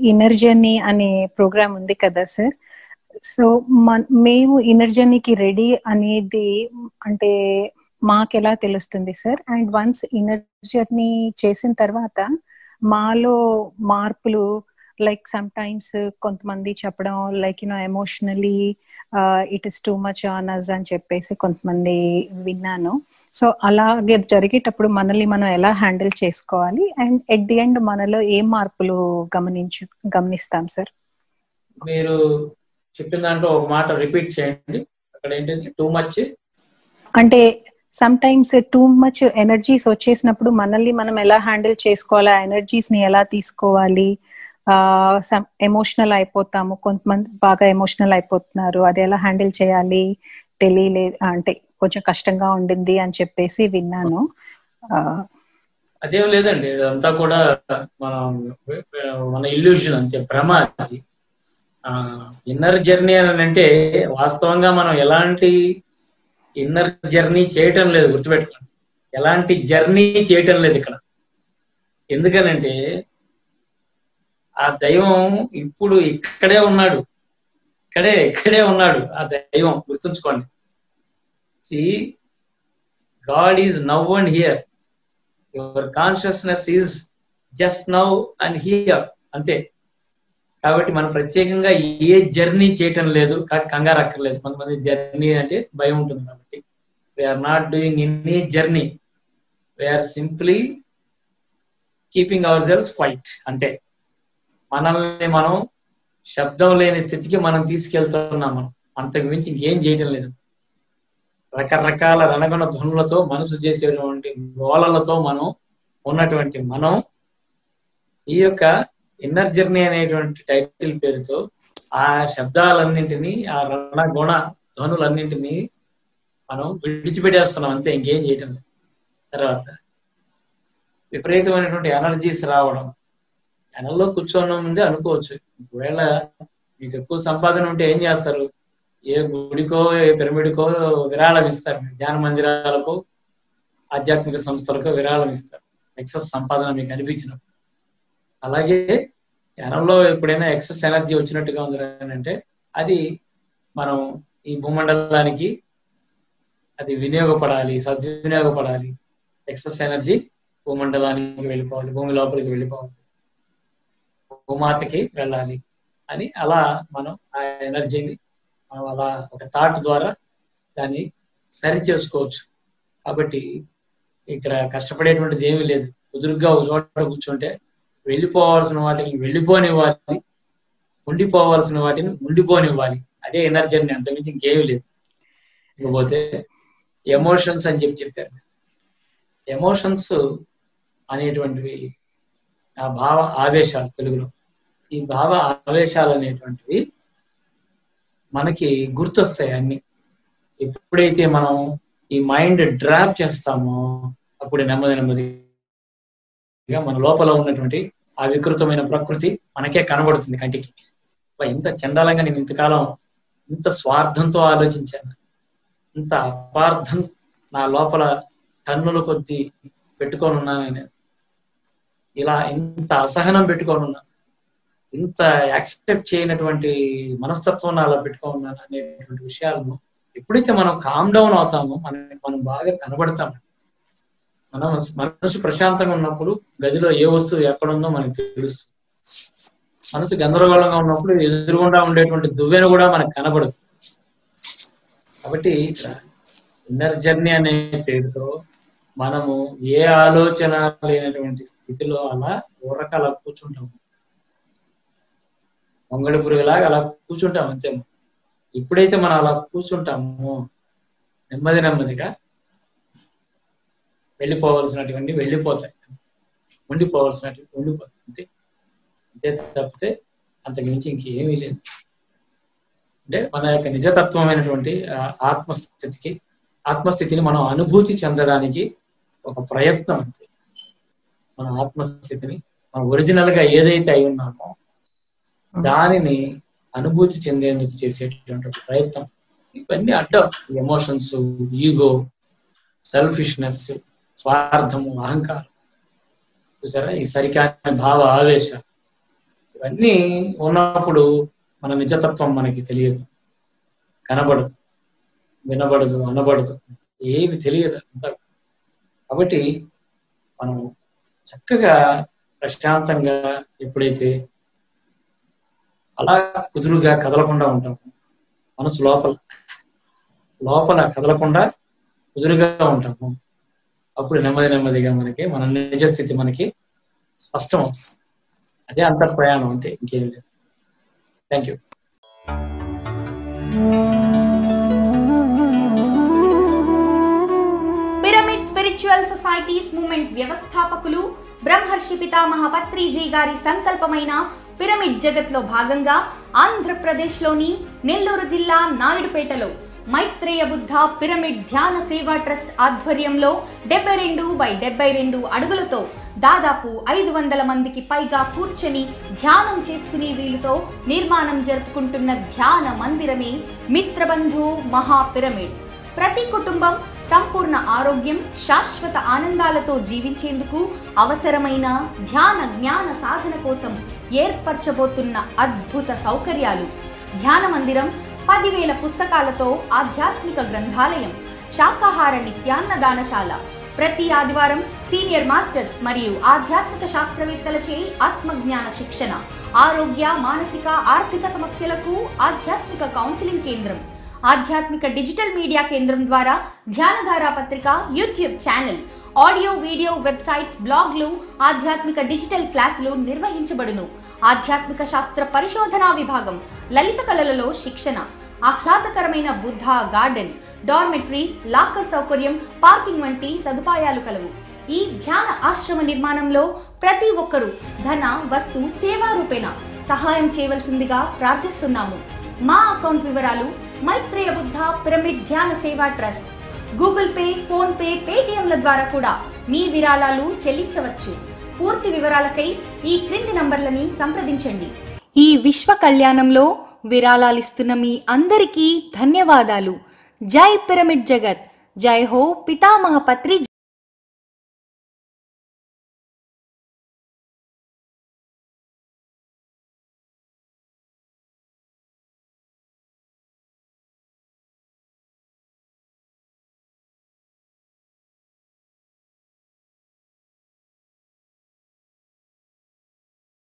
Inner journey అనే programme ఉంది కదా సార్. సో మేము ఇన్నర్ జర్నీకి రెడీ అనేది అంటే మాకు ఎలా తెలుస్తుంది sir? And once inner journey చేసిన తర్వాత మాలో మార్పులు, లైక్ సమ్ టైమ్స్ కొంతమంది చెప్పడం like emotionally it is too much on us అని చెప్పేసి కొంతమంది విన్నాను. సో అలాగే జరిగేటప్పుడు మనల్ని మనం ఎలా హ్యాండిల్ చేసుకోవాలి అండ్ ఎట్ ది ఎండ్ మనలో ఏం మార్పులు గమనిస్తాం సార్? మీరు చెప్పిన దాంట్లో ఒక మాట రిపీట్ చేయండి. అక్కడ ఏంటంటే టూ మచ్ అంటే sometimes too much energies వచ్చేసినప్పుడు మనల్ని మనం ఎలా హ్యాండిల్ చేసుకోవాలి, ఆ ఎనర్జీస్ ని ఎలా తీసుకోవాలి, ఎమోషనల్ అయిపోతాము, కొంతమంది బాగా ఎమోషనల్ అయిపోతున్నారు, అది ఎలా హ్యాండిల్ చేయాలి తెలియలేదు, అంటే కొంచెం కష్టంగా ఉండింది అని చెప్పేసి విన్నాను. అదేం లేదండి, అదంతా కూడా మన ఇల్యూషన్ అంతే, భ్రమ. అది ఇన్నర్ జర్నీ అని అంటే వాస్తవంగా మనం ఎలాంటి ఇన్నర్ జర్నీ చేయటం లేదు, గుర్తుపెట్టుకోండి. ఎలాంటి జర్నీ చేయటం లేదు ఇక్కడ. ఎందుకనంటే ఆ దైవం ఇప్పుడు ఇక్కడే ఉన్నాడు, ఇక్కడే ఉన్నాడు ఆ దైవం, గుర్తుంచుకోండి. See, God is now and here. Your consciousness is just now and here. అంతే. కాబట్టి మనం ప్రత్యేకంగా ఏ జర్నీ చేయటం లేదు, కంగారు అక్కర్లేదు. కొంతమంది జర్నీ అంటే భయం ఉంటుంది కాబట్టి we are not doing any journey, we are simply keeping our selves quiet. అంతే. మనల్ని మనం శబ్దం లేని స్థితికి మనం తీసుకెళ్తున్నాం. మనం అంతకు మించి ఇంకేం చేయటం లేదు. రకరకాల రణగణ ధ్వనులతో మనసు చేసేటువంటి గోళలతో మనం ఉన్నటువంటి మనం ఈ యొక్క ఇన్నర్ జర్నీ అనేటువంటి టైటిల్ పేరుతో ఆ శబ్దాలన్నింటినీ, ఆ రణగుణ ధ్వనులన్నింటినీ మనం విడిచిపెట్టేస్తున్నాం. అంతే, ఇంకేం చేయటం లేదు. తర్వాత విపరీతమైనటువంటి ఎనర్జీస్ రావడం. ఎనల్లో కూర్చోవడం ముందే అనుకోవచ్చు, ఒకవేళ మీకు ఎక్కువ సంపాదన ఉంటే ఏం చేస్తారు? ఏ గుడికో ఏ పిరమిడ్కో విరాళం ఇస్తారు, ధ్యాన మందిరాలకు ఆధ్యాత్మిక సంస్థలకు విరాళం ఇస్తారు ఎక్సెస్ సంపాదన మీకు అనిపించినప్పుడు. అలాగే ధ్యానంలో ఎప్పుడైనా ఎక్సెస్ ఎనర్జీ వచ్చినట్టుగా ఉంది అంటే అది మనం ఈ భూమండలానికి అది వినియోగపడాలి, సద్వినియోగపడాలి. ఎక్సెస్ ఎనర్జీ భూమండలానికి వెళ్ళిపోవాలి, భూమి లోపలికి వెళ్ళిపోవాలి, భూమాతకి వెళ్ళాలి అని అలా మనం ఆ ఎనర్జీని మనం అలా ఒక థాట్ ద్వారా దాన్ని సరి చేసుకోవచ్చు. కాబట్టి ఇక్కడ కష్టపడేటువంటిది ఏమీ లేదు. కుదురుగ్గా ఒక చోట కూర్చుంటే వెళ్ళిపోవాల్సిన వాటిని వెళ్ళిపోనివ్వాలి, ఉండిపోవాల్సిన వాటిని ఉండిపోనివ్వాలి. అదే ఎనర్జీని, అంతమించి ఇంకేమీ లేదు. ఇకపోతే ఎమోషన్స్ అని చెప్పారు. ఎమోషన్స్ అనేటువంటివి ఆ భావ ఆవేశాలు, తెలుగులో ఈ భావ ఆవేశాలు అనేటువంటివి మనకి గుర్తొస్తాయి అన్ని. ఎప్పుడైతే మనం ఈ మైండ్ డ్రాప్ చేస్తామో అప్పుడు నెమ్మదిగా మన లోపల ఉన్నటువంటి ఆ వికృతమైన ప్రకృతి మనకే కనబడుతుంది కంటికి. ఇంత చండాలంగా నేను ఇంతకాలం ఇంత స్వార్థంతో ఆలోచించాను, ఇంత అపార్థం నా లోపల టన్నుల కొద్దీ పెట్టుకొని ఉన్నాను నేను, ఇలా ఇంత అసహనం పెట్టుకొని ఉన్నాను, ఇంత యాక్సెప్ట్ చేయనటువంటి మనస్తత్వం అలా పెట్టుకొని ఉన్నాను అనేటువంటి విషయాలను ఎప్పుడైతే మనం కామ్ డౌన్ అవుతామో మనం బాగా కనబడతాము. మనసు ప్రశాంతంగా ఉన్నప్పుడు గదిలో ఏ వస్తువు ఎక్కడుందో మనకు తెలుస్తుంది. మనసు గందరగోళంగా ఉన్నప్పుడు ఎదురుగుండా ఉండేటువంటి దువ్వెన కూడా మనకు కనబడదు. కాబట్టి ఇన్నర్ జర్నీ అనే పేరుతో మనము ఏ ఆలోచన లేనటువంటి స్థితిలో అలా ఊరక అలా కూర్చుంటాము, మొంగళి పురుగులాగా అలా కూర్చుంటాం అంతే. ఎప్పుడైతే మనం అలా కూర్చుంటామో నెమ్మదిగా వెళ్ళిపోవాల్సినటువంటి వెళ్ళిపోతాయి, ఉండిపోవాల్సినటువంటి ఉండిపోతాయి. అంతే తప్పితే అంతకు మించి ఇంకేమీ లేదు. అంటే మన యొక్క నిజతత్వమైనటువంటి ఆత్మస్థితిని మనం అనుభూతి చెందడానికి ఒక ప్రయత్నం అంతే. మన ఆత్మస్థితిని మనం ఒరిజినల్ గా ఏదైతే అయి ఉన్నామో దానిని అనుభూతి చెందేందుకు చేసేటువంటి ప్రయత్నం. ఇవన్నీ అడ్డం. ఎమోషన్స్, ఈగో, సెల్ఫిష్నెస్, స్వార్థము, అహంకారం, చూసారా, ఈ సరికాని భావ ఆవేశాలు, ఇవన్నీ ఉన్నప్పుడు మన నిజతత్వం మనకి తెలియదు, కనబడదు, వినబడదు, అనబడదు, ఏమి తెలియదు అంతా. కాబట్టి మనం చక్కగా ప్రశాంతంగా ఎప్పుడైతే అలా కుదురుగా కదలకుండా ఉంటాము, మనసు లోపల కదలకుండా కుదురుగా ఉంటాము, అప్పుడు నెమ్మదిగా మనకి మన నిజస్థితి మనకి స్పష్టం అవుతుంది. అదే అంతర్ప్రయాణం, అంతే, ఇంకేం లేదు. Thank you. Pyramid spiritual societies movement వ్యవస్థాపకులు బ్రహ్మర్షి పితామహ పత్రిజీ గారి సంకల్పమైన పిరమిడ్ జగత్ లో భాగంగా ఆంధ్రప్రదేశ్లోని నెల్లూరు జిల్లా నాయుడుపేటలో మైత్రేయ బుద్ధ పిరమిడ్ ధ్యాన సేవా ట్రస్ట్ ఆధ్వర్యంలో 72x72 అడుగులతో దాదాపు 500 మందికి పైగా కూర్చొని ధ్యానం చేసుకునే వీలుతో నిర్మాణం జరుపుకుంటున్న ధ్యాన మందిరమే మిత్రబంధు మహా పిరమిడ్. ప్రతి కుటుంబం సంపూర్ణ ఆరోగ్యం, శాశ్వత ఆనందాలతో జీవించేందుకు అవసరమైన ధ్యాన జ్ఞాన సాధన కోసం ఏర్పరచబోతున్న అద్భుత సౌకర్యాలు. ధ్యాన మందిరం 10,000 పుస్తకాలతో ఆధ్యాత్మిక గ్రంథాలయం, శాకాహార నిత్యాన్నదానశాల, ప్రతి ఆదివారం సీనియర్ మాస్టర్స్ మరియు ఆధ్యాత్మిక శాస్త్రవేత్తలచే ఆత్మజ్ఞాన శిక్షణ, ఆరోగ్య, మానసిక, ఆర్థిక సమస్యలకు ఆధ్యాత్మిక కౌన్సిలింగ్ కేంద్రం, ఆధ్యాత్మిక డిజిటల్ మీడియా కేంద్రం ద్వారా ధ్యానధార పత్రిక, YouTube channel, audio, video, websites, బ్లాగ్లు, ఆధ్యాత్మిక డిజిటల్ క్లాసులు నిర్వహించబడును. ఆధ్యాత్మిక శాస్త్ర పరిశోధనా విభాగం, లలిత కళలలో శిక్షణ, ఆహ్లాదకరమైన బుద్ధ గార్డెన్, డార్మెటరీస్, లాకర్ సౌకర్యం, పార్కింగ్ వంటి సదుపాయాలు కలవు. ఈ ధ్యాన ఆశ్రమ నిర్మాణంలో ప్రతి ఒక్కరూ ధన, వస్తు, సేవా రూపేణ సహాయం చేయవలసిందిగా ప్రార్థిస్తున్నాము. మా అకౌంట్ వివరాలు: మైత్రేయ బుద్ధ పిరమిడ్ ధ్యాన సేవా trust. Google Pay, PhonePe, పేటిఎంల ద్వారా కూడా మీ విరాళాలు చెల్లించవచ్చు. పూర్తి వివరాలకై ఈ క్రింది నంబర్లని సంప్రదించండి. ఈ విశ్వ కళ్యాణంలో విరాళాలిస్తున్న మీ అందరికీ ధన్యవాదాలు. జై పిరమిడ్ జగత్, జై హో పితామహ పత్రిజీ.